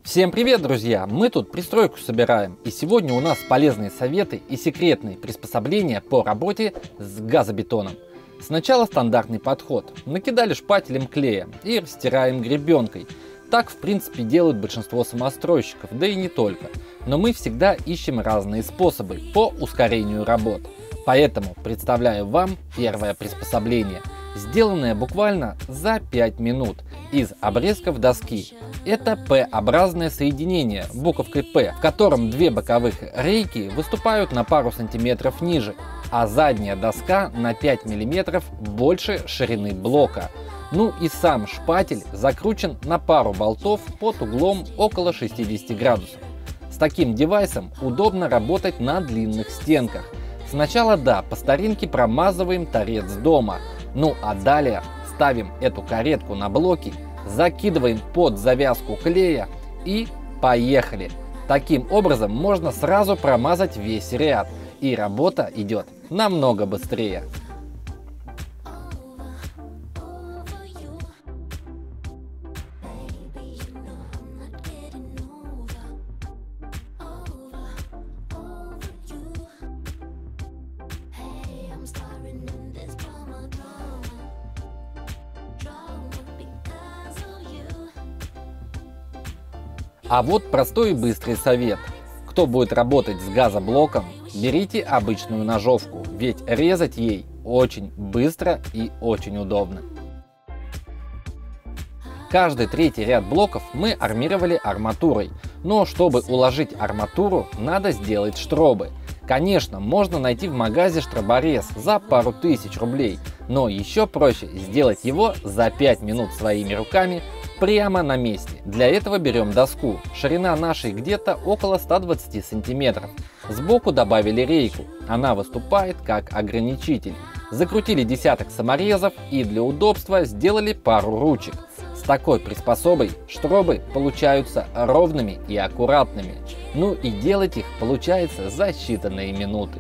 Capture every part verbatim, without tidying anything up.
Всем привет, друзья! Мы тут пристройку собираем, и сегодня у нас полезные советы и секретные приспособления по работе с газобетоном. Сначала стандартный подход. Накидали шпателем клея и растираем гребенкой. Так, в принципе, делают большинство самостройщиков, да и не только. Но мы всегда ищем разные способы по ускорению работ. Поэтому представляю вам первое приспособление, сделанное буквально за пять минут из обрезков доски. Это П-образное соединение буковкой П, в котором две боковых рейки выступают на пару сантиметров ниже, а задняя доска на пять миллиметров больше ширины блока. Ну и сам шпатель закручен на пару болтов под углом около шестидесяти градусов. С таким девайсом удобно работать на длинных стенках. Сначала, да, по старинке промазываем торец дома, ну а далее ставим эту каретку на блоки, закидываем под завязку клея и поехали. Таким образом можно сразу промазать весь ряд, и работа идет намного быстрее. А вот простой и быстрый совет. Кто будет работать с газоблоком, берите обычную ножовку, ведь резать ей очень быстро и очень удобно. Каждый третий ряд блоков мы армировали арматурой, но чтобы уложить арматуру, надо сделать штробы. Конечно, можно найти в магазе штроборез за пару тысяч рублей, но еще проще сделать его за пять минут своими руками прямо на месте. Для этого берем доску. Ширина нашей где-то около ста двадцати сантиметров. Сбоку добавили рейку. Она выступает как ограничитель. Закрутили десяток саморезов и для удобства сделали пару ручек. С такой приспособой штробы получаются ровными и аккуратными. Ну и делать их получается за считанные минуты.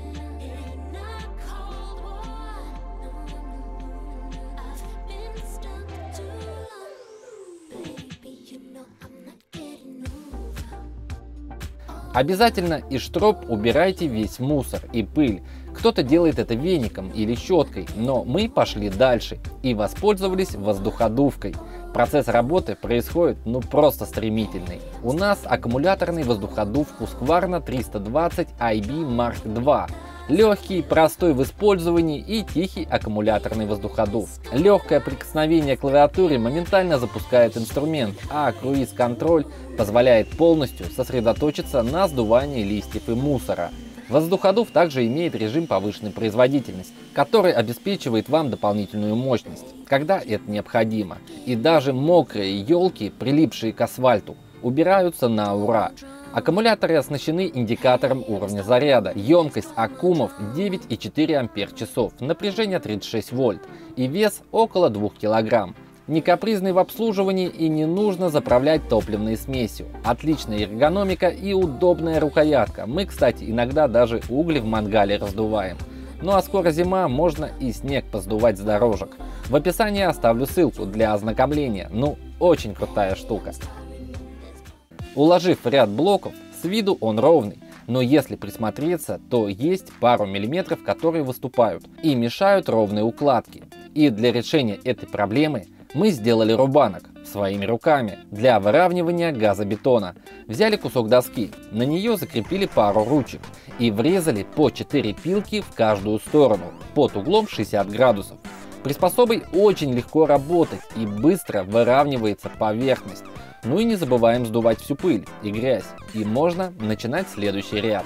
Обязательно из штроб убирайте весь мусор и пыль. Кто-то делает это веником или щеткой, но мы пошли дальше и воспользовались воздуходувкой. Процесс работы происходит ну просто стремительный. У нас аккумуляторный воздуходув Husqvarna триста двадцать ай би марк два. Легкий, простой в использовании и тихий аккумуляторный воздуходув. Легкое прикосновение к клавиатуре моментально запускает инструмент, а круиз-контроль позволяет полностью сосредоточиться на сдувании листьев и мусора. Воздуходув также имеет режим повышенной производительности, который обеспечивает вам дополнительную мощность, когда это необходимо. И даже мокрые елки, прилипшие к асфальту, убираются на ура. Аккумуляторы оснащены индикатором уровня заряда. Емкость аккумов девять и четыре ампер-часов, напряжение тридцать шесть вольт и вес около двух килограмм. Не капризный в обслуживании и не нужно заправлять топливной смесью. Отличная эргономика и удобная рукоятка. Мы, кстати, иногда даже угли в мангале раздуваем. Ну а скоро зима, можно и снег поздувать с дорожек. В описании оставлю ссылку для ознакомления. Ну, очень крутая штука. Уложив ряд блоков, с виду он ровный, но если присмотреться, то есть пару миллиметров, которые выступают и мешают ровной укладке. И для решения этой проблемы мы сделали рубанок своими руками для выравнивания газобетона. Взяли кусок доски, на нее закрепили пару ручек и врезали по четыре пилки в каждую сторону под углом шестьдесят градусов. Приспособой очень легко работать и быстро выравнивается поверхность. Ну и не забываем сдувать всю пыль и грязь, и можно начинать следующий ряд.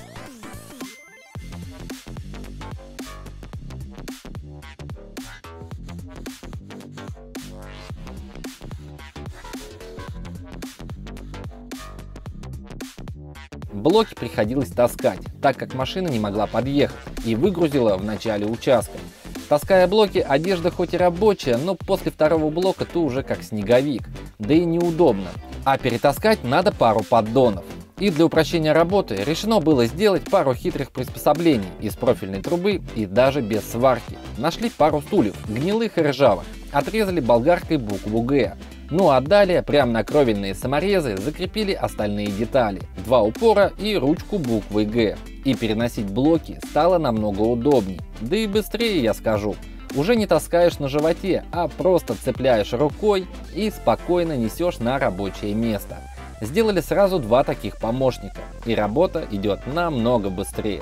Блоки приходилось таскать, так как машина не могла подъехать и выгрузила в начале участка. Таская блоки, одежда хоть и рабочая, но после второго блока ты уже как снеговик, да и неудобно. А перетаскать надо пару поддонов. И для упрощения работы решено было сделать пару хитрых приспособлений из профильной трубы и даже без сварки. Нашли пару стульев, гнилых и ржавых, отрезали болгаркой букву Г. Ну а далее прямо на кровельные саморезы закрепили остальные детали, два упора и ручку буквы Г. И переносить блоки стало намного удобнее, да и быстрее, я скажу. Уже не таскаешь на животе, а просто цепляешь рукой и спокойно несешь на рабочее место. Сделали сразу два таких помощника, и работа идет намного быстрее.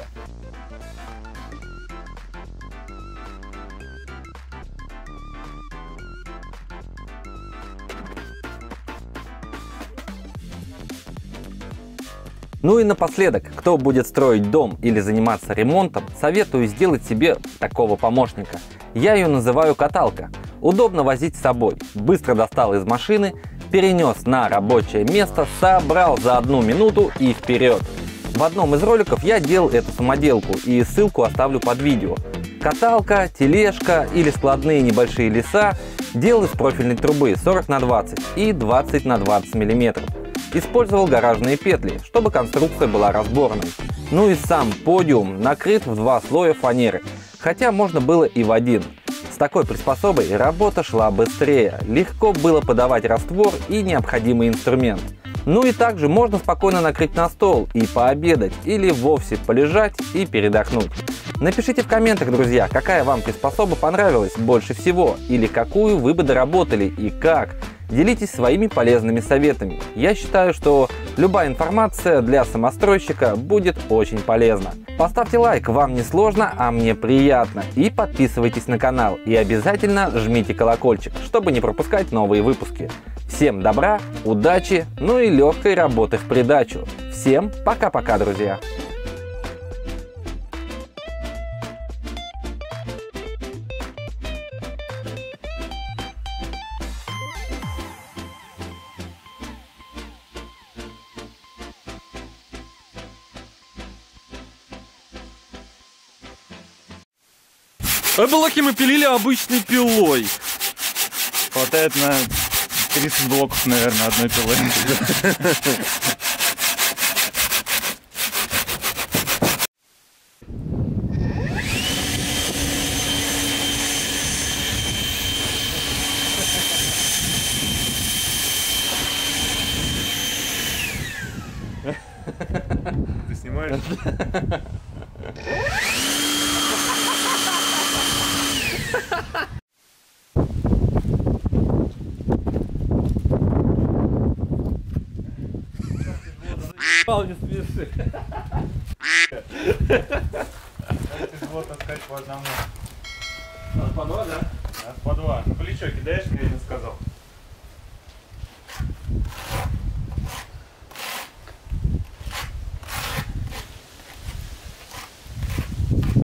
Ну и напоследок, кто будет строить дом или заниматься ремонтом, советую сделать себе такого помощника. Я ее называю каталка. Удобно возить с собой. Быстро достал из машины, перенес на рабочее место, собрал за одну минуту и вперед. В одном из роликов я делал эту самоделку, и ссылку оставлю под видео. Каталка, тележка или складные небольшие леса делал из профильной трубы сорок на двадцать и двадцать на двадцать миллиметров. Использовал гаражные петли, чтобы конструкция была разборной. Ну и сам подиум накрыт в два слоя фанеры, хотя можно было и в один. С такой приспособой работа шла быстрее, легко было подавать раствор и необходимый инструмент. Ну и также можно спокойно накрыть на стол и пообедать, или вовсе полежать и передохнуть. Напишите в комментах, друзья, какая вам приспособа понравилась больше всего, или какую вы бы доработали и как. Делитесь своими полезными советами. Я считаю, что любая информация для самостройщика будет очень полезна. Поставьте лайк, вам не сложно, а мне приятно. И подписывайтесь на канал. И обязательно жмите колокольчик, чтобы не пропускать новые выпуски. Всем добра, удачи, ну и легкой работы в придачу. Всем пока-пока, друзья! А блоки мы пилили обычной пилой. Хватает на тридцать блоков, наверное, одной пилы. Ты снимаешь? Не смеши. Тяжело таскать по одному. По два, да? По два. На плечо кидаешь, мне один сказал.